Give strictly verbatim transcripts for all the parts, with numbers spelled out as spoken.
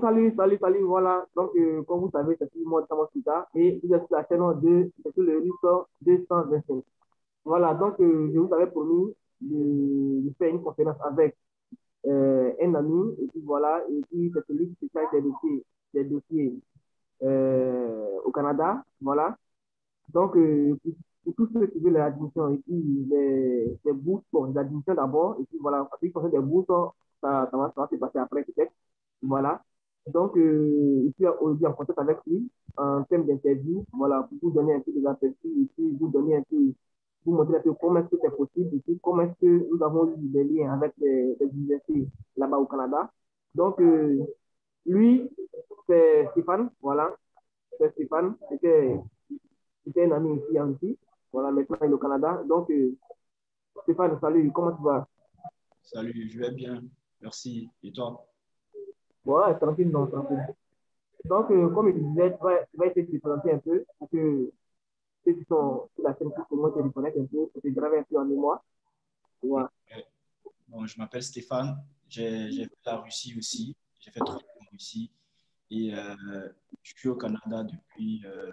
salut, salut, salut, voilà. Donc, euh, comme vous savez, c'est tout le monde commence plus tard. Et vous êtes sur la chaîne de, c'est sur le Ressort deux cent vingt-cinq. Voilà, donc, euh, je vous avais promis de, de faire une conférence avec euh, un ami. Et puis voilà, et puis c'est celui qui se charge des dossiers, des dossiers euh, au Canada. Voilà. Donc, euh, pour, pour tous ceux qui veulent l'admission et puis les, les bourses, bon, l'admission d'abord, et puis voilà, en ce qui concerne des bourses, ça, ça va, ça va se passer après peut-être. Voilà. Donc, euh, je suis aujourd'hui en contact avec lui en termes d'interview, voilà, pour vous donner un peu des aperçus et puis vous donner un peu, vous montrer un peu comment est-ce que c'est possible et puis comment est-ce que nous avons eu des liens avec les, les universités là-bas au Canada. Donc, euh, lui, c'est Stéphane, voilà, c'est Stéphane, c'était c'était un ami ici en Russie, voilà, maintenant il est au Canada. Donc, euh, Stéphane, salut, comment tu vas? Salut, je vais bien. Merci. Et toi? Ouais, tranquille, non, tranquille. Donc, euh, comme je disais, tu vas, tu vas essayer de te présenter un peu pour que ceux qui sont sur la chaîne, pour que moi, te reconnaissent un peu, pour te graver un peu en mémoire. Ouais. Euh, Bon, je m'appelle Stéphane. J'ai j'ai fait la Russie aussi. J'ai fait trois ans en Russie. Et euh, je suis au Canada depuis. euh,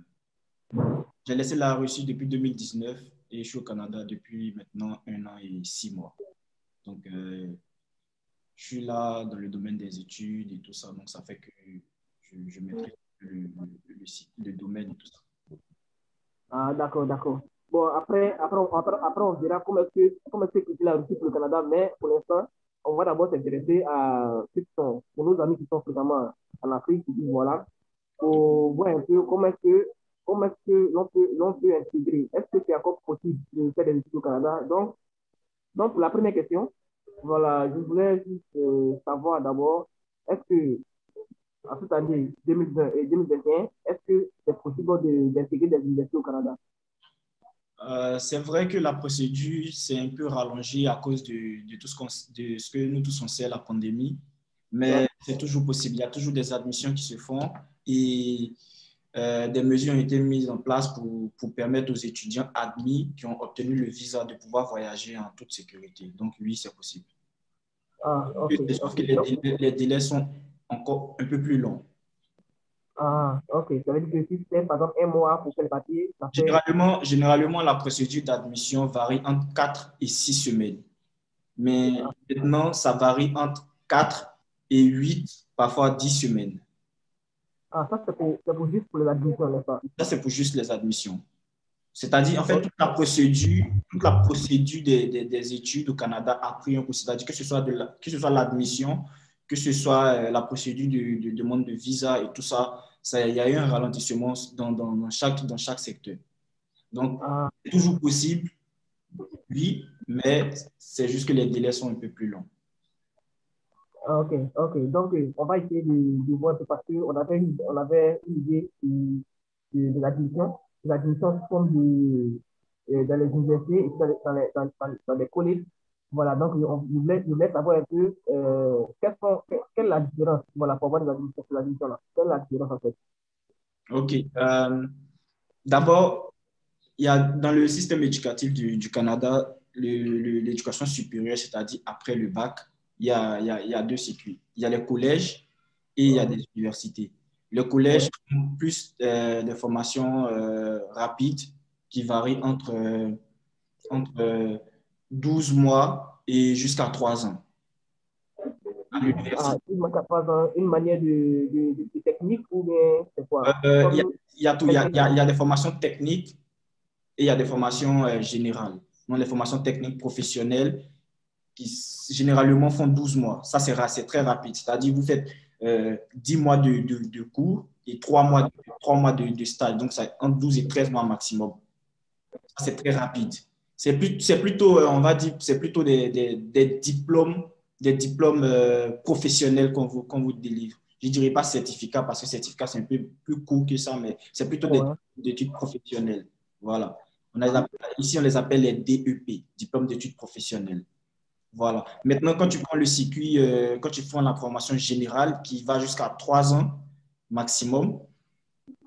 j'ai laissé la Russie depuis deux mille dix-neuf et je suis au Canada depuis maintenant un an et six mois. Donc, euh, je suis là dans le domaine des études et tout ça. Donc, ça fait que je, je maîtrise le, le, le, site- le domaine et tout ça. Ah, d'accord, d'accord. Bon, après, après, on- après, après, on verra comment est-ce que, comment est-ce que tu la Russie pour le Canada, mais pour l'instant, on va d'abord s'intéresser à ceux qui sont, pour nos amis qui sont fréquemment en Afrique, qui disent, voilà, pour voir un peu comment est-ce que, comment est-ce que l'on peut, l'on peut intégrer. Est-ce que c'est encore possible de faire des études au Canada? Donc, donc, pour la première question, voilà, je voulais juste euh, savoir d'abord, est-ce que en cette année deux mille vingt et deux mille vingt et un, est-ce que c'est possible de- d'intégrer des universités au Canada? Euh, c'est vrai que la procédure s'est un peu rallongée à cause de, de tout ce qu'on- de ce que nous tous on sait, la pandémie, Ouais. mais c'est toujours possible. Il y a toujours des admissions qui se font et euh, des mesures ont été mises en place pour, pour permettre aux étudiants admis qui ont obtenu le visa de pouvoir voyager en toute sécurité. Donc oui, c'est possible. Ah, ok, Sauf ok. que les Donc, délais, les délais sont encore un peu plus longs. ah, ok. Ça veut dire que si c'est par exemple un mois pour faire le papier, ça fait. Généralement, généralement, la procédure d'admission varie entre quatre et six semaines. Mais maintenant, ça varie entre quatre et huit, parfois dix semaines. Ah, ça c'est pour, c'est pour juste pour les admissions, n'est-ce pas? Ça, c'est pour juste les admissions. C'est-à-dire, en fait, Ok. toute la procédure, toute la procédure des, des, des études au Canada a pris un coup. C'est-à-dire que ce soit de la, que ce soit l'admission, que ce soit euh, la procédure de, de demande de visa et tout ça, ça, il y a eu un ralentissement dans, dans, dans chaque, dans chaque secteur. Donc, Ah, c'est toujours possible, oui, mais c'est juste que les délais sont un peu plus longs. ah, ok, ok. Donc, euh, on va essayer de, de voir un peu parce qu'on avait, une- on avait une idée de, de, de l'admission. L'admission sous forme de, euh, dans les universités et puis dans les, dans les, dans, dans- dans les collèges. Voilà, donc on vous laisse, vous laisse savoir un peu euh, quelles sont, quelle, quelle est la différence voilà, pour avoir des admissions, ces admissions-là. Quelle est la différence en fait? OK. Euh, D'abord, il y a dans le système éducatif du, du Canada, le- le- l'éducation supérieure, c'est-à-dire après le bac, il y a, il y a, il y a deux circuits. Il y a les collèges et il y a Mhm. des universités. Le collège, Ouais. plus euh, des formations euh, rapides qui varient entre, euh, entre euh, douze mois et jusqu'à trois ans. À Ah, l'université, il manque à pas un- une manière de, de, de, de technique ou bien c'est quoi? euh, il y a, Comme il y a tout. Il y a, il y a- il y a des formations techniques et il y a des formations euh, générales. Donc, les formations techniques professionnelles qui généralement font douze mois. Ça, c'est ra- c'est très rapide. C'est-à-dire, vous faites euh, dix mois de, de, de cours et trois mois, de, trois mois de, de stage. Donc, ça, entre douze et treize mois maximum. Ça, c'est très rapide. C'est plus, c'est plutôt, euh, on va dire, c'est plutôt des, des, des diplômes, des diplômes euh, professionnels qu'on vous, qu'on vous délivre. Je ne dirais pas certificat parce que certificat, c'est un peu plus court que ça, mais c'est plutôt des, ouais. des études professionnelles. Voilà. On les appelle- ici, on les appelle les D E P, diplômes d'études professionnelles. Voilà. Maintenant, quand tu prends le circuit, euh, quand tu prends la formation générale qui va jusqu'à trois ans maximum,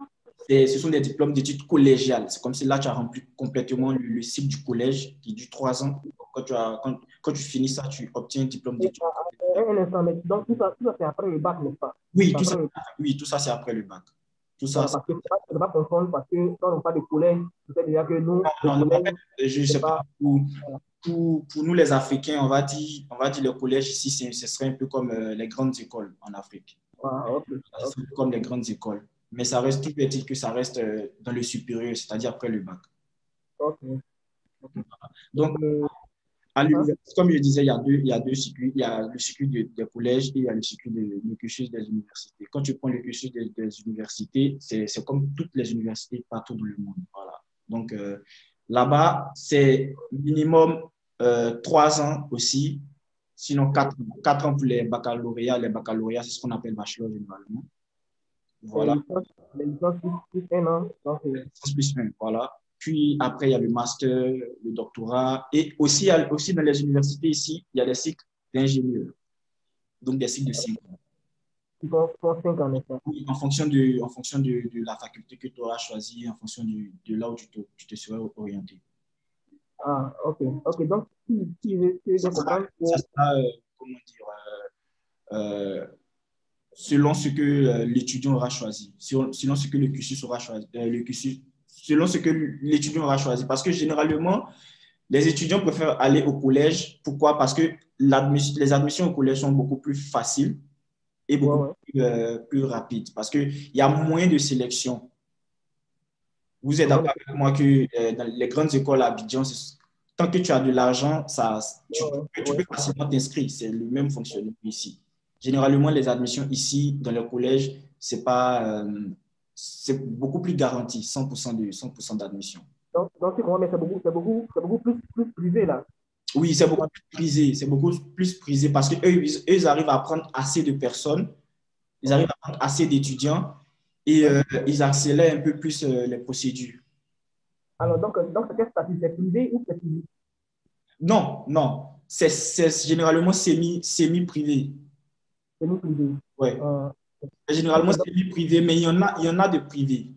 des, ce sont des diplômes d'études collégiales. C'est comme si là, tu as rempli complètement le, le cycle du collège qui dure trois ans. Quand tu, as, quand, quand tu finis ça, tu obtiens un diplôme d'études. Un instant, mais donc tout ça, tout ça c'est après le bac, n'est-ce pas? Oui, tout Après ça, le- oui, tout ça, c'est après le bac. Tout ça, voilà, c'est- parce que c'est pas, c'est pas confondre, parce que quand on parle de collège, tu sais déjà que nous, le non, non, en collège, fait, je ne sais c'est pas, pas. pour, Voilà. pour, pour nous les Africains, on va dire, on va dire le collège ici, c'est- ce serait un peu comme euh, les grandes écoles en Afrique. Ah, ok, Ce ok, serait comme les grandes écoles. Mais ça reste tout petit que ça reste euh, dans le supérieur, c'est-à-dire après le bac. ok. Donc, Donc, euh, à hein? l'université, comme je disais, il y a deux, il y a deux cycles. Il y a le cycle des de collèges et il y a le cycle de, le cursus des universités. Quand tu prends le cursus des, des universités, c'est c'est comme toutes les universités partout dans le monde. Voilà. Donc, euh, là-bas, c'est minimum euh, trois ans aussi, sinon quatre, quatre ans pour les baccalauréats. Les baccalauréats, c'est ce qu'on appelle bachelor généralement. C'est Voilà. licence, les licences plus, plus un an. Donc, euh, Plus un, voilà. Puis après, il y a le master, le doctorat. Et aussi, il y a- aussi dans les universités ici, il y a des cycles d'ingénieurs. Donc des cycles de cinq ans. ils font, font cinq ans, n'est-ce pas? Oui, en fonction de, en fonction de, de la faculté que tu auras choisie, en fonction du, de là où tu te, tu te serais orienté. Ah, ok, ok. Donc, si, si je, si je Ça dois sera, comprendre, ça pour, sera euh, comment dire, euh, euh, selon ce que euh, l'étudiant aura choisi, selon, selon ce que le cursus aura choisi, euh, le cursus, selon ce que l'étudiant aura choisi. Parce que généralement, les étudiants préfèrent aller au collège. Pourquoi? Parce que les admissions au collège sont beaucoup plus faciles et ouais, beaucoup ouais. plus, euh, plus rapides parce qu'il y a moins de sélection. Vous êtes À moins de- d'accord avec moi que euh, dans les grandes écoles à Abidjan, tant que tu as de l'argent, ça, tu, ouais, peux- tu ouais, peux facilement t'inscrire. C'est le même fonctionnement ici. Généralement, les admissions ici, dans le collège, c'est pas, euh, c'est beaucoup plus garanti, cent pour cent de cent pour cent d'admission. Donc, donc c'est comment, mais c'est beaucoup, c'est beaucoup, c'est beaucoup plus, plus privé, là. Oui, c'est beaucoup plus prisé. C'est beaucoup plus prisé parce qu'eux, ils, eux, ils arrivent à prendre assez de personnes, ils Ouais, arrivent à prendre assez d'étudiants et ouais. euh, ils accélèrent un peu plus euh, les procédures. Alors, donc, euh, donc c'est quel statut? C'est privé ou c'est public? Non, non, c'est c'est généralement semi, semi-privé. C'est nous privé. Ouais. Euh, C'est ok, généralement donc, semi-privé, mais il y en a, il y en a de privés.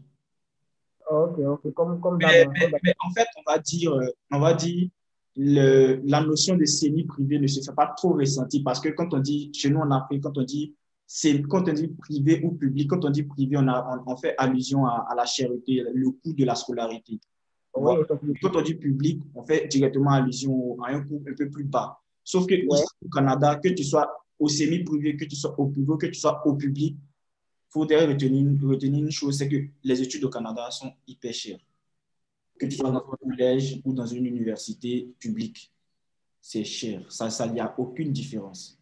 ok, ok. Comme, comme d'hab, Mais, hein, comme mais- d'hab. mais en fait, on va dire, euh, on va dire le, la notion de semi-privé ne se fait pas trop ressentir parce que quand on dit, chez nous en Afrique, quand on dit, c'est, quand on dit privé ou public, quand on dit privé, on, a, on, on fait allusion à, à la charité, le coût de la scolarité. Oui, Voilà. Et effectivement. quand on dit public, on fait directement allusion à un coût un peu plus bas. Sauf que Ouais. ici au Canada, que tu sois au semi-privé, que tu sois au privé, que tu sois au public, il faudrait retenir, retenir une chose, c'est que les études au Canada sont hyper chères. Que tu sois dans un collège ou dans une université publique, c'est cher. Ça, ça, il n'y a aucune différence.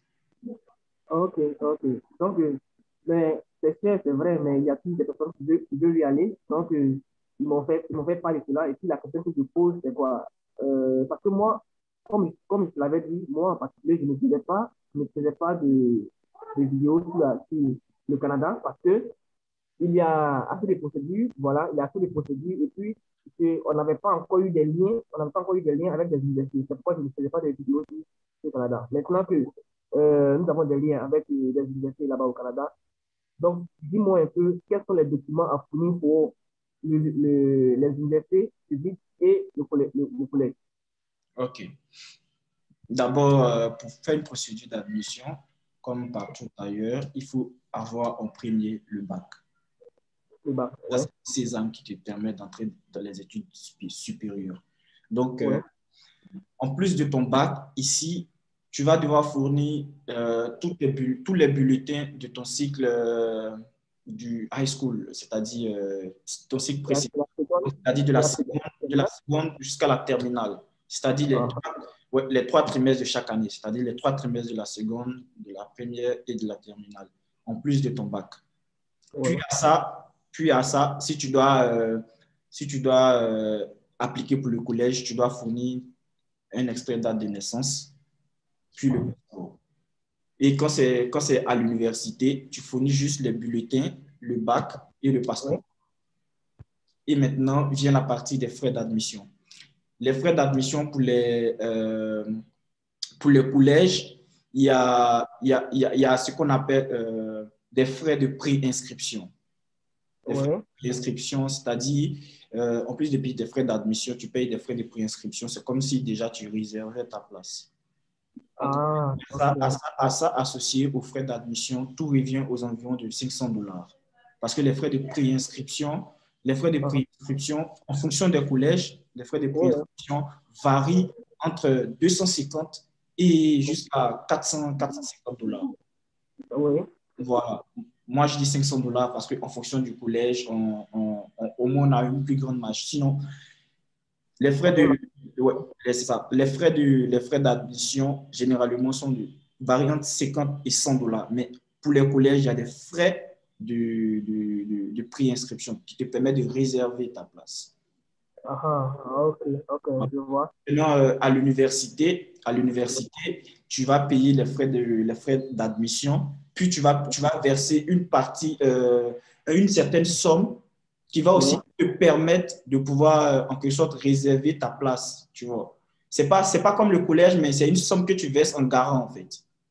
Ok, ok. Donc, euh, mais c'est cher, c'est vrai, mais il y a plus de personnes qui veulent, qui veulent y aller. Donc, euh, ils m'ont fait, ils m'ont fait parler de cela. Et puis, la question que je pose, c'est quoi? Euh, parce que moi, comme, comme je l'avais dit, moi en particulier, je ne faisais pas, je ne faisais pas de, de vidéos sur, la- sur le Canada parce que il y a assez de procédures, voilà, il y a assez de procédures, et puis c'est- on n'avait pas encore eu des liens, on n'avait pas encore eu des liens avec des universités. C'est pourquoi je ne faisais pas des vidéos sur le Canada. Maintenant que euh, nous avons des liens avec euh, des universités là-bas au Canada, donc dis-moi un peu quels sont les documents à fournir pour le- le- les universités publiques et le collège. Le, le collège. OK. D'abord, euh, pour faire une procédure d'admission, comme partout ailleurs, il faut avoir en premier le bac. Le bac, Ça, ouais, c'est le sésame qui te permet d'entrer dans les études supérieures. Donc, euh, ouais, en plus de ton bac, ici, tu vas devoir fournir euh, toutes les bull- tous les bulletins de ton cycle euh, du high school, c'est-à-dire euh, ton cycle la, précédent, la seconde, c'est-à-dire de la la seconde, seconde, de la seconde jusqu'à la terminale, c'est-à-dire les, ah, trois- ouais, les trois trimestres de chaque année, c'est-à-dire les trois trimestres de la seconde, de la première et de la terminale, en plus de ton bac. Puis ouais, à ça, puis à ça, si tu dois, euh, si tu dois euh, appliquer pour le collège, tu dois fournir un extrait de date de naissance, puis le passeport. Et quand c'est, quand c'est à l'université, tu fournis juste les bulletins, le bac et le ouais, passeport. Et maintenant vient la partie des frais d'admission. Les frais d'admission pour les, euh, pour les collèges, il y a, il y a, il y a, il y a ce qu'on appelle euh, des frais de pré-inscription. Les frais Oui. de préinscription, c'est-à-dire, euh, en plus de payer des frais d'admission, tu payes des frais de préinscription. C'est comme si déjà tu réservais ta place. Donc, Ah, ça, à, ok. ça, à ça associé aux frais d'admission, tout revient aux environs de cinq cents dollars. Parce que les frais de préinscription, les frais de Ah, préinscription, en fonction des collèges, les frais de oui, préinscription varient entre deux cent cinquante et jusqu'à quatre cents, quatre cent cinquante dollars. oui. Voilà. Moi, je dis cinq cents dollars parce qu'en fonction du collège, on, on, on, au moins, on a une plus grande marge. Sinon, les frais de, ouais, c'est ça. Les frais de, les frais d'admission, généralement, sont de variantes cinquante et cent dollars. Mais pour les collèges, il y a des frais de, de, de, de pré-inscription qui te permettent de réserver ta place. Ah, ah, ok, ok, je vois. Maintenant, euh, à l'université, à l'université, tu vas payer les frais de, les frais d'admission, puis tu vas, tu vas verser une partie, euh, une certaine somme qui va aussi Oui. te permettre de pouvoir, euh, en quelque sorte, réserver ta place, tu vois. C'est pas, c'est pas comme le collège, mais c'est une somme que tu verses en garant, en fait.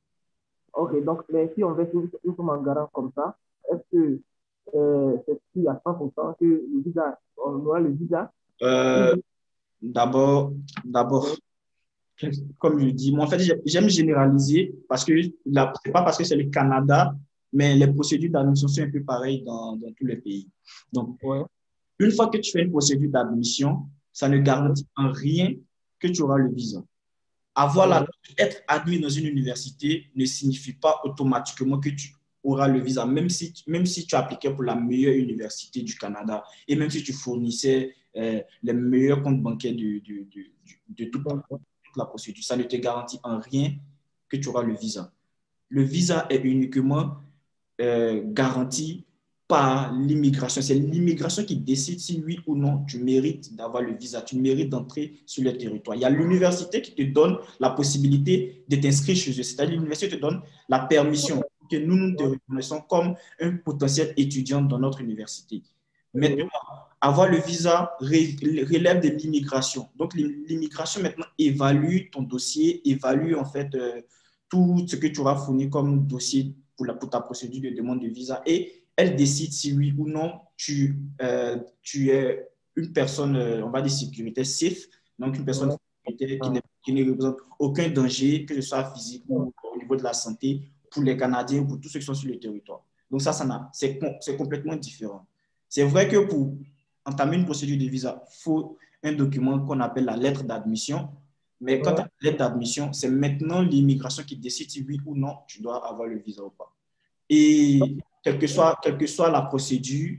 Ok, donc, mais si on veut une, une somme en garant comme ça, est-ce que euh, c'est sûr à cent pour cent que le visa, on aura le visa? Euh, Ou- d'abord, d'abord, Oui, comme je dis, moi, en fait, j'aime généraliser parce que là, c'est pas parce que c'est le Canada, mais les procédures d'admission sont un peu pareilles dans, dans tous les pays. Donc, oui, une fois que tu fais une procédure d'admission, ça ne oui, garantit en rien que tu auras le visa. Avoir la, oui, être admis dans une université ne signifie pas automatiquement que tu auras le visa, même si, même si tu appliquais pour la meilleure université du Canada et même si tu fournissais euh, les meilleurs comptes bancaires de, de, de, de, de toute, ta, d'accord. toute la procédure. Ça ne te garantit en rien que tu auras le visa. Le visa est uniquement euh, garanti par l'immigration. C'est l'immigration qui décide si oui ou non tu mérites d'avoir le visa, tu mérites d'entrer sur le territoire. Il y a l'université qui te donne la possibilité de t'inscrire chez eux. C'est-à-dire l'université te donne la permission que nous nous te reconnaissons comme un potentiel étudiant dans notre université. Maintenant, Oui, avoir le visa relève de l'immigration. Donc, l'immigration maintenant évalue ton dossier, évalue en fait euh, tout ce que tu auras fourni comme dossier pour, la, pour ta procédure de demande de visa et elle décide si oui ou non tu, euh, tu es une personne, euh, on va dire sécurité safe, donc une personne oui. qui, Ah, qui ne représente aucun danger, que ce soit physique ou au niveau de la santé, pour les Canadiens ou pour tous ceux qui sont sur le territoire. Donc ça, ça c'est, c'est complètement différent. C'est vrai que pour entamer une procédure de visa, il faut un document qu'on appelle la lettre d'admission. Mais quand tu ouais. as la lettre d'admission, c'est maintenant l'immigration qui décide si oui ou non tu dois avoir le visa ou pas. Et quelle que soit, quelle que soit la procédure,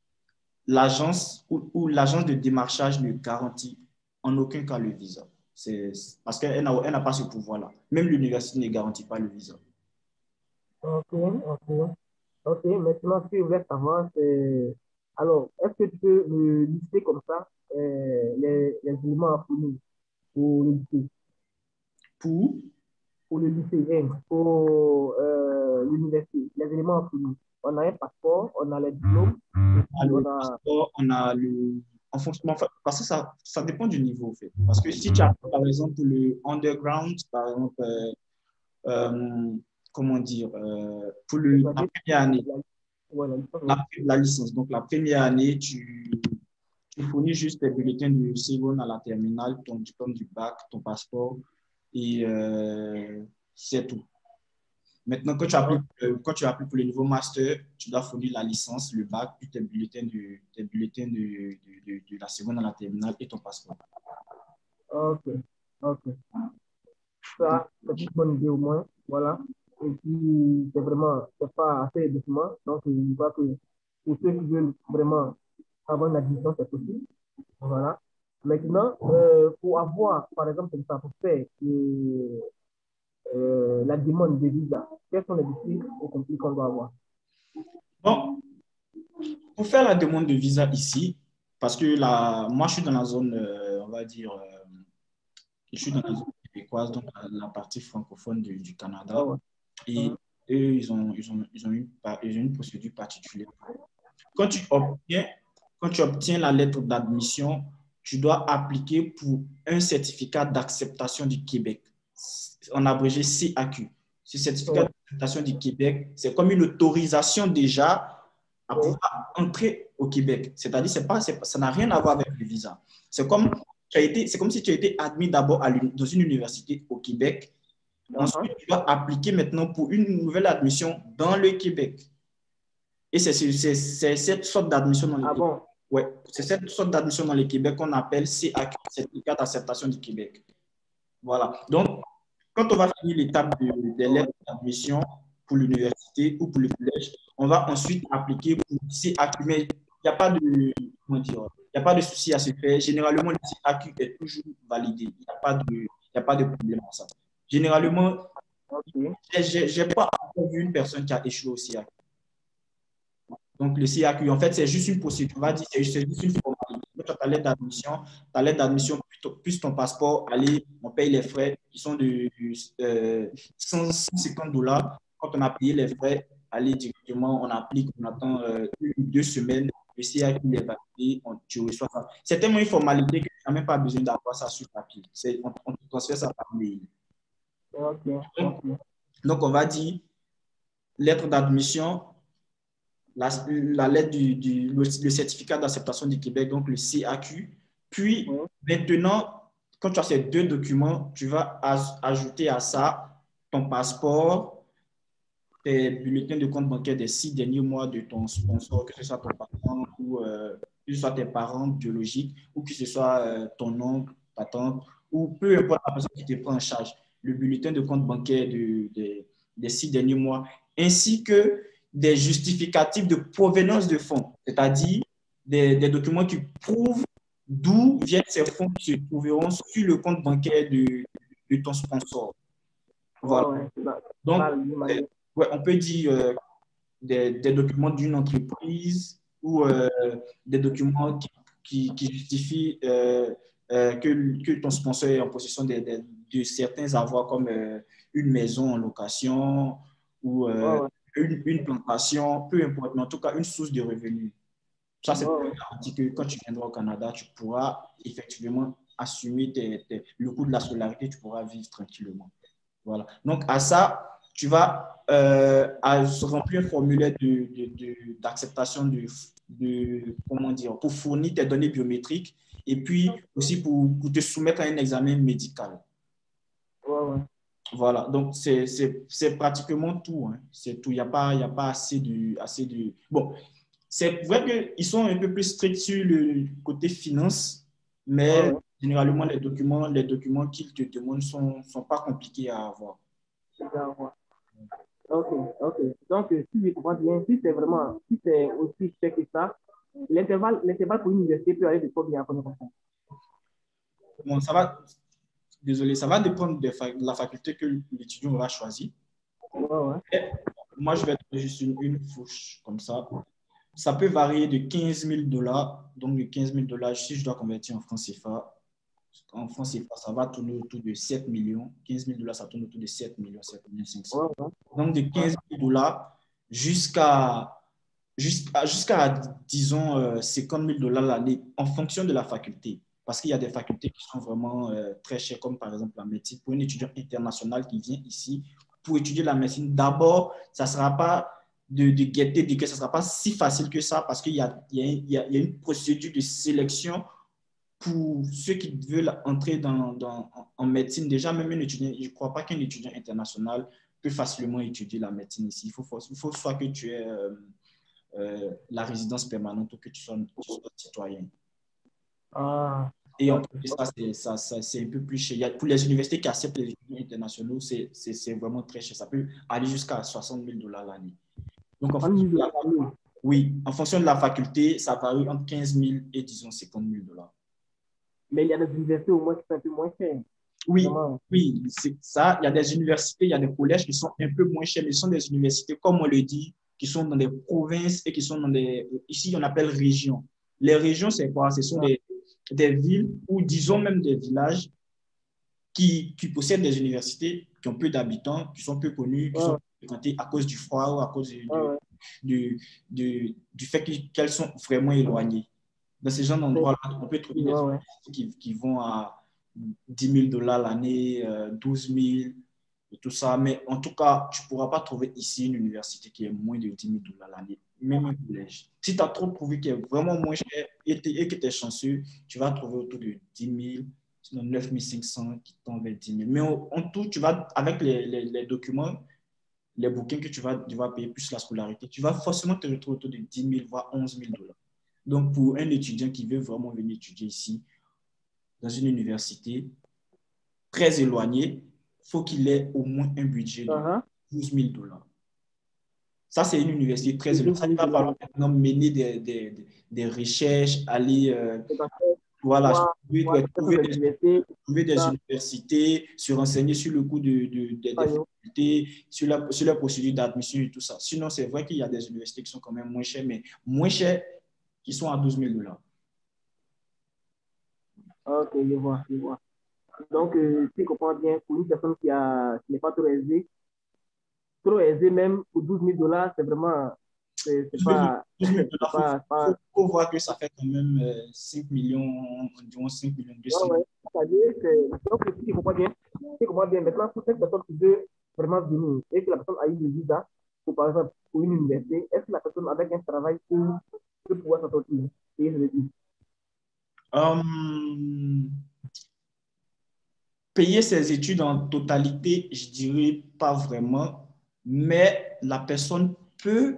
l'agence ou, ou l'agence de démarchage ne garantit en aucun cas le visa. C'est parce qu'elle n'a, elle n'a pas ce pouvoir-là. Même l'université ne garantit pas le visa. Ok, ok. Ok, maintenant, ce que je voulais savoir, c'est... Alors, est-ce que tu peux me lister comme ça euh, les, les éléments à fournir pour le lycée? Pour Pour le lycée, hein, pour euh, l'université, les éléments à fournir. On a un passeport, on a les diplômes, et puis le on a... passeport, on a le. En fonction, parce que ça, ça dépend du niveau, en fait. Parce que si tu as, par exemple, le underground, par exemple, euh, euh, comment dire, euh, pour le, la c'est-à-dire première année, la, ouais, la licence, la, ouais. la licence. Donc, la première année, tu, tu fournis juste tes bulletins du seconde à la terminale, ton diplôme du bac, ton passeport, et euh, c'est tout. Maintenant, quand tu Ah, appliques, euh, quand tu appliques pour le niveau master, tu dois fournir la licence, le bac, puis tes bulletins, de, tes bulletins de, de, de, de la seconde à la terminale et ton passeport. ok, ok. Ça, c'est une bonne idée au moins, voilà. Et puis, c'est vraiment, c'est pas assez de documents, donc je crois que pour ceux qui veulent vraiment avoir une admission, c'est possible. Voilà. Maintenant, euh, pour avoir, par exemple, comme ça, pour faire euh, euh, la demande de visa, quels sont les défis ou conflits qu'on doit avoir? Bon, pour faire la demande de visa ici, parce que là, moi, je suis dans la zone, euh, on va dire, euh, je suis dans la zone québécoise, donc la, la partie francophone du, du Ah Canada, ouais. et Mhm. eux, ils ont, ils ont, ils ont, une, ils ont une procédure particulière. Quand tu obtiens, quand tu obtiens la lettre d'admission, tu dois appliquer pour un certificat d'acceptation du Québec, en abrégé C A Q. Ce certificat Ouais. d'acceptation du Québec, c'est comme une autorisation déjà à Oui. pouvoir entrer au Québec. C'est-à-dire, c'est pas, c'est, ça n'a rien à voir avec le visa. C'est comme, tu as été, c'est comme si tu as été admis d'abord à l'uni- dans une université au Québec. Uh-huh. Ensuite, tu dois appliquer maintenant pour une nouvelle admission dans le Québec. Et c'est c'est- c'est- c'est cette sorte d'admission dans le Ah Québec. bon? Ouais, c'est cette sorte d'admission dans le Québec qu'on appelle C A Q, Certificat d'acceptation du Québec. Voilà. Donc, quand on va finir l'étape de- des Ouais. lettres d'admission pour l'université ou pour le collège, on va ensuite appliquer pour le C A Q. Mais il n'y a pas de, comment dire, il y a pas de souci à se faire. Généralement, le C A Q est toujours validé. Il n'y a pas de, il y a pas de problème à ça. Généralement, Ok. je n'ai pas encore vu une personne qui a échoué au C A Q. Donc, le C A Q, en fait, c'est juste une procédure. On va dire, c'est juste une formalité. Quand tu as ta lettre d'admission, ta lettre d'admission plus ton passeport, allez, on paye les frais qui sont de euh, cent cinquante dollars. Quand on a payé les frais, allez, directement, on applique, on attend euh, une ou deux semaines. Le C A Q est validé, on, tu reçois ça. C'est tellement une formalité que tu n'as même pas besoin d'avoir ça sur papier. On, on te transfère ça par mail. Ok. Donc, Ok. donc on va dire lettre d'admission, la, la lettre du, du le, le certificat d'acceptation du Québec, donc le C A Q. Puis, Oui. maintenant, quand tu as ces deux documents, tu vas aj ajouter à ça ton passeport, tes bulletins de compte bancaire des six derniers mois de ton sponsor, que ce soit ton parent ou euh, que ce soit tes parents biologiques ou que ce soit euh, ton oncle, ta tante ou peu importe la personne qui te prend en charge, le bulletin de compte bancaire de, de, des six derniers mois, ainsi que des justificatifs de provenance de fonds, c'est-à-dire des, des documents qui prouvent d'où viennent ces fonds qui se trouveront sur le compte bancaire de, de ton sponsor. Ouais, Voilà. ouais. Bah, Donc, bah, j'imagine. ouais, on peut dire euh, des, des documents d'une entreprise ou euh, des documents qui, qui, qui justifient euh, euh, que, que ton sponsor est en possession de, de, de certains avoirs comme euh, une maison en location ou Ouais, euh, ouais. une, une plantation, peu importe, mais en tout cas une source de revenus. Ça, c'est Ouais, pour ouais. garantir que quand tu viendras au Canada, tu pourras effectivement assumer tes, tes, le coût de la scolarité, tu pourras vivre tranquillement. Voilà. Donc, à ça, tu vas euh, à remplir un formulaire d'acceptation de, de, de, de, comment dire, pour fournir tes données biométriques et puis aussi pour, pour te soumettre à un examen médical. Ouais, ouais. Voilà, donc c'est pratiquement tout. Hein. C'est tout. Il n'y a pas, il y a pas assez de, assez de... Bon, c'est vrai qu'ils sont un peu plus stricts sur le côté finance, Ouais, mais ouais. généralement, les documents, les documents qu'ils te demandent ne sont, sont pas compliqués à avoir. D'accord. Ok, ok. Donc, euh, si je comprends bien, si c'est vraiment, si c'est aussi cher que ça, l'intervalle, l'intervalle pour une université peut aller de combien à combien comme ça? Bon, ça va, désolé, ça va dépendre de, de la faculté que l'étudiant aura choisi. Ouais, ouais. Et moi, je vais donner juste une, une fourche comme ça. Ça peut varier de quinze mille dollars. Donc, de quinze mille dollars, si je dois convertir en francs C F A, en francs C F A, ça va tourner autour de sept millions. quinze mille dollars, ça tourne autour de sept millions, sept millions cinq cents. Ouais, ouais. Donc, de quinze mille dollars jusqu'à, jusqu'à, jusqu'à disons, euh, cinquante mille dollars l'année, en fonction de la faculté. Parce qu'il y a des facultés qui sont vraiment euh, très chères, comme par exemple la médecine. Pour un étudiant international qui vient ici pour étudier la médecine, d'abord, ça ne sera pas de, de guetter, de que ça ne sera pas si facile que ça parce qu'il y a, il y, a, il y a une procédure de sélection pour ceux qui veulent entrer dans, dans, en médecine. Déjà, même un étudiant, je ne crois pas qu'un étudiant international peut facilement étudier la médecine ici. Il faut, il faut soit que tu aies euh, euh, la résidence permanente ou que tu sois, tu sois citoyen. Ah, Et en ok. plus de ça, c'est ça, ça, c'est un peu plus cher. Il y a, pour les universités qui acceptent les étudiants internationaux, c'est vraiment très cher. Ça peut aller jusqu'à soixante mille dollars l'année. Donc, en En fonction mille de la, dollars l'année. oui, en fonction de la faculté, ça varie entre quinze mille et disons cinquante mille dollars. Mais il y a des universités au moins qui sont un peu moins chères. Oui, Vraiment. oui, c'est ça. Il y a des universités, il y a des collèges qui sont un peu moins chers, mais ce sont des universités, comme on le dit, qui sont dans des provinces et qui sont dans des... Ici, on appelle régions. Les régions, c'est quoi? Ce sont des, des villes ou disons même des villages qui, qui possèdent des universités qui ont peu d'habitants, qui sont peu connus, qui Ouais, sont ouais. fréquentés à cause du froid ou à cause du, Ouais, ouais. du, du, du fait qu'elles sont vraiment éloignées. Dans ces genres C'est- d'endroits-là, on peut trouver des ouais, ouais. universités qui, qui vont à dix mille dollars l'année, euh, douze mille. et tout ça. Mais en tout cas, tu ne pourras pas trouver ici une université qui est moins de dix mille dollars l'année, même un collège. Si tu as trop trouvé qui est vraiment moins cher et, et que tu es chanceux, tu vas trouver autour de dix mille, sinon neuf mille cinq cents qui tombent vers dix mille. Mais en, en tout, tu vas, avec les, les, les documents, les bouquins que tu vas devoir payer, plus la scolarité, tu vas forcément te retrouver autour de dix mille, voire onze mille dollars. Donc, pour un étudiant qui veut vraiment venir étudier ici, dans une université très éloignée, il faut qu'il ait au moins un budget de Uh-huh. douze mille dollars. Ça, c'est une université très éloignée. Ça, il va falloir maintenant mener des, des, des, des recherches, aller euh, voilà, Voir- trouver, voir trouver peut-être des, l'université, trouver des ça, universités, se renseigner sur le coût de, de, de- ça, des yo. facultés, sur la, sur la procédure d'admission et tout ça. Sinon, c'est vrai qu'il y a des universités qui sont quand même moins chères, mais moins chères qui sont à douze mille dollars. Ok, je vois, je vois. Donc, euh, si je comprends bien, pour une personne qui a, qui n'est pas trop aisée, trop aisée même, pour douze mille dollars, c'est vraiment, c'est c'est pas, douze mille c'est dollars, il faut, pas, pas, faut, faut voir que ça fait quand même euh, cinq millions, environ cinq millions ouais, deux cents. ouais. C'est-à-dire que, donc, si je comprends bien, si je comprends bien, maintenant, pour cette personne qui veut vraiment venir, et que la personne a eu le visa, pour, par exemple, pour une université, est-ce que la personne avec un travail peut, peut pouvoir s'en sortir? Et je le dis. Hum, payer ses études en totalité, je dirais pas vraiment, mais la personne peut,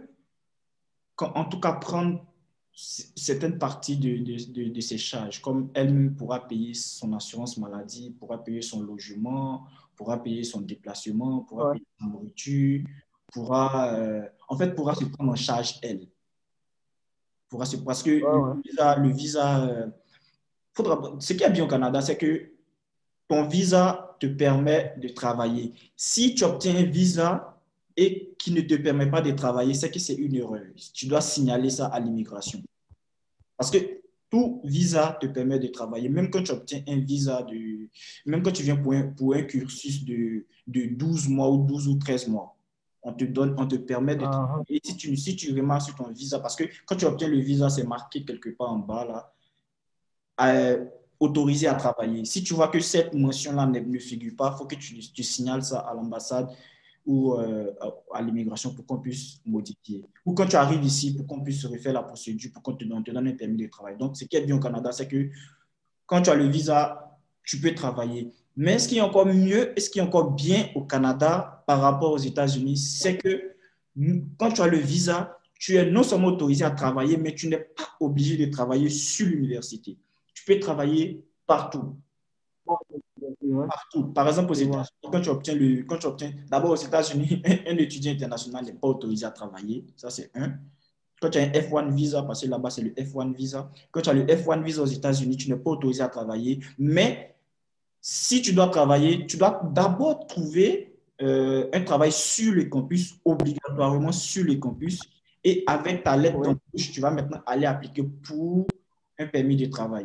en tout cas, prendre certaines parties de, de, de, de ses charges, comme elle-même pourra payer son assurance maladie, pourra payer son logement, pourra payer son déplacement, pourra Ouais, payer sa nourriture, pourra, euh, en fait, pourra se prendre en charge elle. Pourra se, parce que ouais, le ouais. visa, le visa euh, faudra, ce qui est bien au Canada, c'est que ton visa te permet de travailler. Si tu obtiens un visa et qui ne te permet pas de travailler, c'est que c'est une erreur. Tu dois signaler ça à l'immigration. Parce que tout visa te permet de travailler. Même quand tu obtiens un visa, de, même quand tu viens pour un, pour un cursus de, de douze mois ou douze ou treize mois, on te donne, on te permet de travailler. Uh-huh. Et si tu, si tu remarques sur ton visa, parce que quand tu obtiens le visa, c'est marqué quelque part en bas là, euh, autorisé à travailler. Si tu vois que cette mention-là ne, ne figure pas, il faut que tu, tu signales ça à l'ambassade ou euh, à l'immigration pour qu'on puisse modifier. Ou quand tu arrives ici, pour qu'on puisse refaire la procédure, pour qu'on te donne, te donne un permis de travail. Donc, ce qui est bien au Canada, c'est que quand tu as le visa, tu peux travailler. Mais ce qui est encore mieux et ce qui est encore bien au Canada par rapport aux États-Unis, c'est que quand tu as le visa, tu es non seulement autorisé à travailler, mais tu n'es pas obligé de travailler sur l'université. Tu peux travailler partout. Ouais, Partout. Par exemple, aux je vois. États-Unis, quand tu obtiens le, quand tu obtiens, d'abord aux États-Unis, un, un étudiant international n'est pas autorisé à travailler. Ça, c'est un. Quand tu as un F un visa, parce que là-bas, c'est le F un visa. Quand tu as le F un visa aux États-Unis, tu n'es pas autorisé à travailler. Mais si tu dois travailler, tu dois d'abord trouver euh, un travail sur le campus, obligatoirement sur le campus. Et avec ta lettre Ouais. d'embauche, tu vas maintenant aller appliquer pour un permis de travail.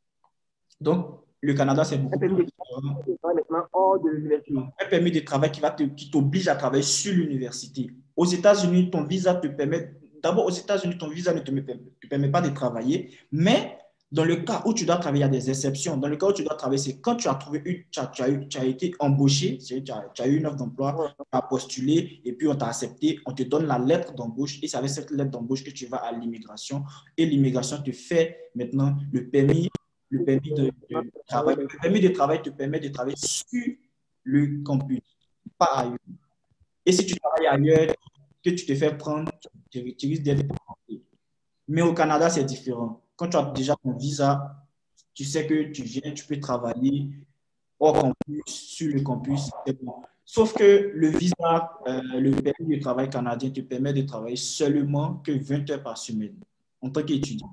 Donc, le Canada, c'est Un beaucoup plus permis de différent. travail maintenant hors de l'université. Un permis de travail qui va te, qui t'oblige à travailler sur l'université. Aux États-Unis, ton visa te permet, d'abord aux États-Unis, ton visa ne te, te permet pas de travailler, mais dans le cas où tu dois travailler, il y a des exceptions. Dans le cas où tu dois travailler, c'est quand tu as trouvé une, tu as, tu as, eu, tu as été embauché, tu as, tu as eu une offre d'emploi, Ouais. tu as postulé et puis on t'a accepté, on te donne la lettre d'embauche et c'est avec cette lettre d'embauche que tu vas à l'immigration et l'immigration te fait maintenant le permis, le permis de, de travail. Le permis de travail te permet de travailler sur le campus, pas ailleurs. Et si tu travailles ailleurs, que tu te fais prendre, tu, tu risques d'être prêté. Mais au Canada, c'est différent. Quand tu as déjà ton visa, tu sais que tu viens, tu peux travailler hors campus, sur le campus, c'est bon. Sauf que le visa, euh, le permis de travail canadien te permet de travailler seulement que vingt heures par semaine en tant qu'étudiant.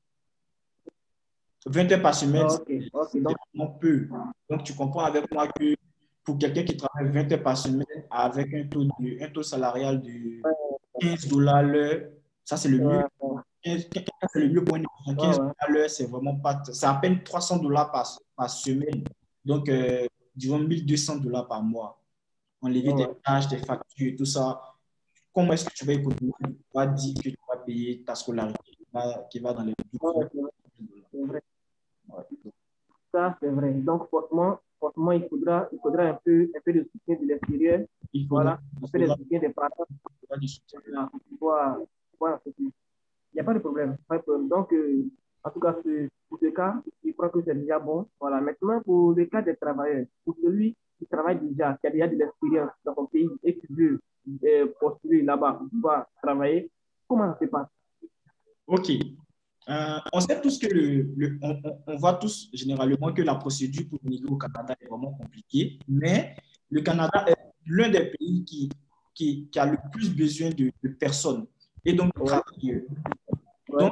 vingt heures par semaine, Ok, ok. c'est Donc, vraiment peu. Donc, tu comprends avec moi que pour quelqu'un qui travaille vingt heures par semaine avec un taux, de, un taux salarial de quinze dollars l'heure, ça c'est le mieux. ouais, ouais, quinze, c'est le mieux pour un étudiant. quinze ouais. dollars l'heure, c'est vraiment pas. C'est à peine trois cents dollars par, par semaine. Donc, euh, disons mille deux cents dollars par mois. Enlever tes Ouais. tâches, tes factures et tout ça. Comment est-ce que tu vas économiser? Tu vas dire que tu vas payer ta scolarité qui va, qui va dans les Ouais, douze c'est vrai. dollars. C'est vrai. Ouais. Ça, c'est vrai. Donc, franchement, forcément, il faudra, il faudra un peu, un peu de soutien de l'extérieur. Il faudra, Voilà, un il peu de faudra, soutien des parents. il faudra du soutien. Voilà, pour pouvoir, pour pouvoir il n'y a pas de problème. Pas de problème. Donc, euh, en tout cas, ce- pour ce cas, je crois que c'est déjà bon. Voilà. Maintenant, pour le cas des travailleurs, pour celui qui travaille déjà, qui a déjà de l'expérience dans son pays et qui veut euh, postuler là-bas pour pouvoir travailler, comment ça se passe? OK. Euh, on sait tous que le, le- on, on- on voit tous généralement que la procédure pour migrer au Canada est vraiment compliquée, mais le Canada est l'un des pays qui, qui, qui a le plus besoin de, de personnes et donc de Ouais, travailleurs. ouais, Donc,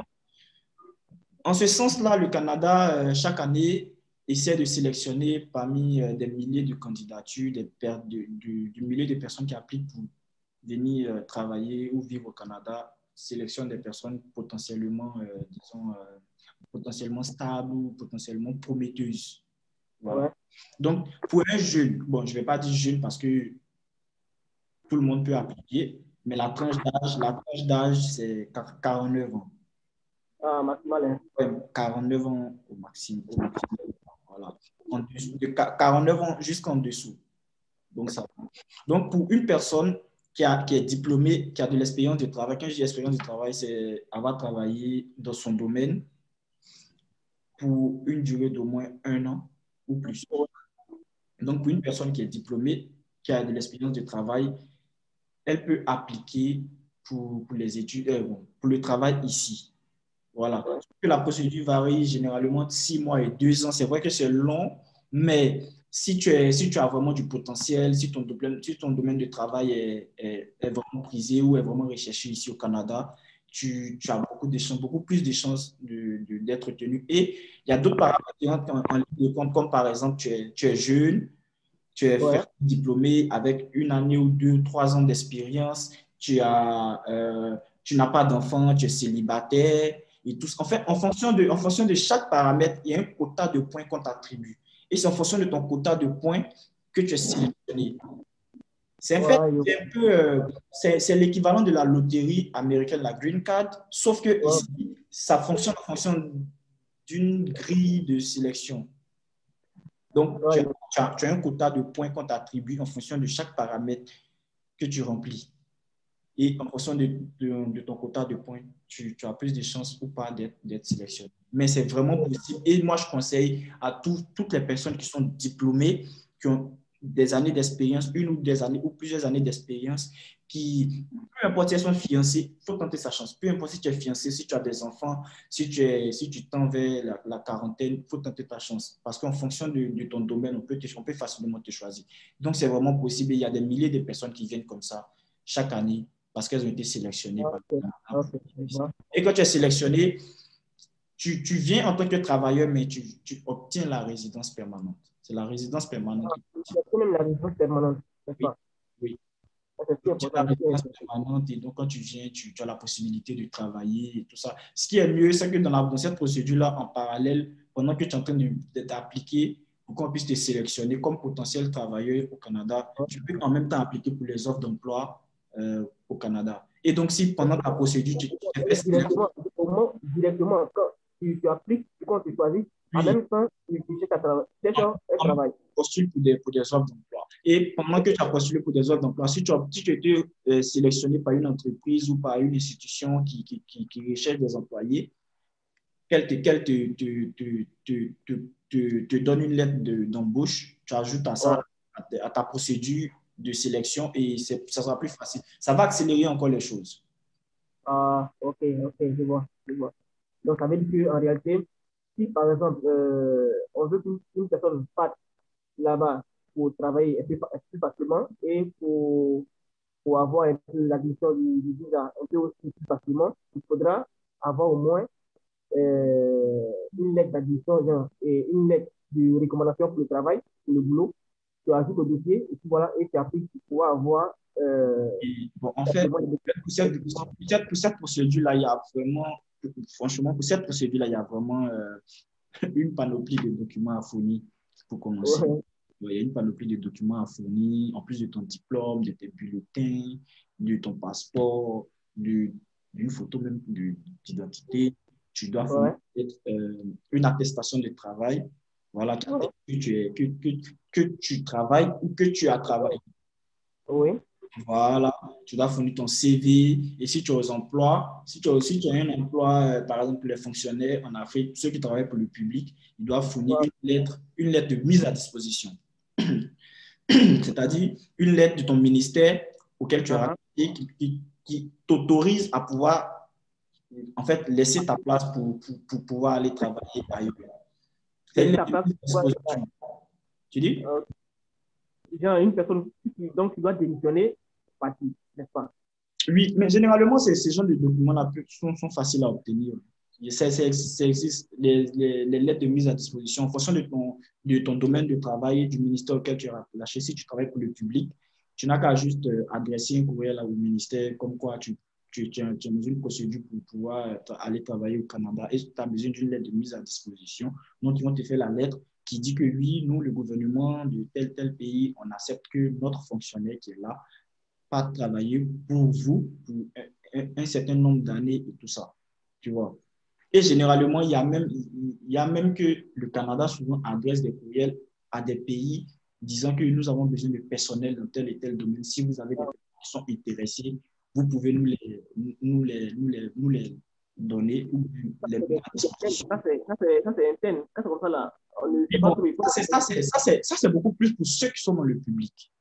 en ce sens-là, le Canada, euh, chaque année, essaie de sélectionner parmi euh, des milliers de candidatures, des per- de- de- du millier de personnes qui appliquent pour venir euh, travailler ou vivre au Canada, sélectionne des personnes potentiellement, euh, disons, euh, potentiellement stables ou potentiellement prometteuses. Voilà. ouais. Donc, pour un jeune, bon, je ne vais pas dire jeune parce que tout le monde peut appliquer, mais la tranche d'âge, la tranche d'âge, c'est quarante-neuf ans. Ah, maximal, hein. Ouais, quarante-neuf ans au maximum. Au maximum. Voilà. En dessous de quarante-neuf ans jusqu'en dessous. Donc, ça. Donc, pour une personne qui, a, qui est diplômée, qui a de l'expérience de travail, quand je dis expérience de travail, c'est avoir travaillé dans son domaine pour une durée d'au moins un an ou plus. Donc, pour une personne qui est diplômée, qui a de l'expérience de travail, elle peut appliquer pour, pour les études, euh, bon, pour le travail ici. Voilà. La procédure varie généralement de six mois et deux ans. C'est vrai que c'est long, mais si tu, es, si tu as vraiment du potentiel, si ton domaine, si ton domaine de travail est, est, est vraiment prisé ou est vraiment recherché ici au Canada, tu, tu as beaucoup de chances, beaucoup plus de chances de, de, d'être tenu. Et il y a d'autres paramètres qui entrent en, en ligne de compte, comme par exemple, tu es, tu es jeune, tu es Ouais, diplômé avec une année ou deux, trois ans d'expérience, tu as, euh, tu n'as pas d'enfant, tu es célibataire et tout. En fait, en fonction de, en fonction de chaque paramètre, il y a un quota de points qu'on t'attribue. Et c'est en fonction de ton quota de points que tu es sélectionné. C'est en fait, ouais, je- c'est un peu, euh, c'est, c'est l'équivalent de la loterie américaine, la Green Card, sauf que ouais, ici, ça fonctionne en fonction d'une grille de sélection. Donc, tu ouais, as, je- tu as- tu as un quota de points qu'on t'attribue en fonction de chaque paramètre que tu remplis. Et en fonction de, de, de ton quota de points, tu, tu as plus de chances ou pas d'être, d'être sélectionné. Mais c'est vraiment possible. Et moi, je conseille à tout- toutes les personnes qui sont diplômées, qui ont des années d'expérience, une ou des années ou plusieurs années d'expérience, qui, peu importe si elles sont fiancées, il faut tenter sa chance. Peu importe si tu es fiancé, si tu as des enfants, si tu, es, si tu tends vers la, la quarantaine, il faut tenter ta chance. Parce qu'en fonction de, de ton domaine, on peut, te, on peut facilement te choisir. Donc, c'est vraiment possible. Il y a des milliers de personnes qui viennent comme ça chaque année parce qu'elles ont été sélectionnées par ok, le ok, je vois. Et quand tu es sélectionné, tu, tu viens en tant que travailleur, mais tu, tu obtiens la résidence permanente. C'est la résidence permanente qui C'est quand même la résidence permanente, n'est-ce oui, pas? oui. Ça, c'est si Tu as la important, c'est si résidence important. permanente et donc quand tu viens, tu, tu as la possibilité de travailler et tout ça. Ce qui est mieux, c'est que dans, la, dans cette procédure-là, en parallèle, pendant que tu es en train de, de t'appliquer pour qu'on puisse te sélectionner comme potentiel travailleur au Canada, tu peux en même temps appliquer pour les offres d'emploi euh, au Canada. Et donc, si pendant ta procédure, tu, tu te fais sélectionner, Directement, au moins, directement, quand tu, tu appliques, quand tu choisis, en oui, même temps, tu, tu cherches à tra- cherches un on travail. postule pour des, pour des offres d'emploi. Et pendant que tu as postulé pour des offres d'emploi, si tu as, si tu as été euh, sélectionné par une entreprise ou par une institution qui, qui, qui, qui recherche des employés, qu'elle te, qu'elle te, te, te, te, te, te, te donne une lettre de, d'embauche, tu ajoutes à Ouais. ça, à, ta- à ta procédure de sélection et c'est, ça sera plus facile. Ça va accélérer encore les choses. Ah, ok, ok, je vois, je vois. Donc, ça veut dire qu'en réalité, si par exemple, euh, on veut qu'une une personne parte là-bas pour travailler un peu, fa- un peu facilement et pour, pour avoir un peu l'admission du, du visa un peu aussi plus facilement, il faudra avoir au moins euh, une lettre d'admission genre, et une lettre de recommandation pour le travail, pour le boulot. Tu ajoutes au dossier et puis voilà, et tu appliques pour pouvoir avoir euh, Et bon, en fait, simplement des pour cette, pour cette, pour cette procédure-là, il y a vraiment, franchement, pour cette procédure-là, il y a vraiment euh, une panoplie de documents à fournir pour commencer. documents. Il y a une panoplie de documents à fournir, en plus de ton diplôme, de tes bulletins, de ton passeport, de, d'une photo même de- d'identité. Tu dois Ouais, fournir ouais, peut-être, euh, une attestation de travail. Voilà, qui Oh, atteste que tu, es, que, que, que tu travailles ou que tu as travaillé. oui. Voilà, tu dois fournir ton C V. Et si tu as un emplois, si tu as, si tu as un emploi, euh, par exemple, les fonctionnaires en Afrique, ceux qui travaillent pour le public, ils doivent fournir Ouais. une lettre, une lettre de mise à disposition. C'est-à-dire une lettre de ton ministère auquel tu es Uh-huh. rattaché qui, qui, qui t'autorise à pouvoir, en fait, laisser ta place pour, pour, pour pouvoir aller travailler ailleurs. C'est une Laisser lettre ta de place mise à pour pouvoir disposition. Tu dis? euh, genre une personne qui, donc, qui doit démissionner, partir, n'est-ce pas? Oui, mais généralement, ces, ces genres de documents-là sont, sont faciles à obtenir. Ça, ça, ça existe, les, les, les lettres de mise à disposition en fonction de ton, de ton domaine de travail et du ministère auquel tu es rattaché. Si tu travailles pour le public, tu n'as qu'à juste euh, adresser un courriel au ministère comme quoi tu, tu, tu, as, tu as besoin d'une procédure pour pouvoir euh, aller travailler au Canada et tu as besoin d'une lettre de mise à disposition. Donc, ils vont te faire la lettre qui dit que oui, nous, le gouvernement de tel, tel pays, on accepte que notre fonctionnaire qui est là pas travailler pour vous pour un, un, un certain nombre d'années et tout ça. Tu vois. Et généralement, il y a même, il y a même que le Canada souvent adresse des courriels à des pays disant que nous avons besoin de personnel dans tel et tel domaine. Si vous avez des personnes qui sont intéressées, vous pouvez nous les, nous les, nous les, nous les donner ou les mettre à disposition. Ça, c'est ça, c'est ça, c'est interne. Ça, c'est comme ça, là. On ne Mais sait pas bon, trop. Il faut ça, c'est, ça, c'est, ça, c'est, ça, c'est beaucoup plus pour ceux qui sont dans le public.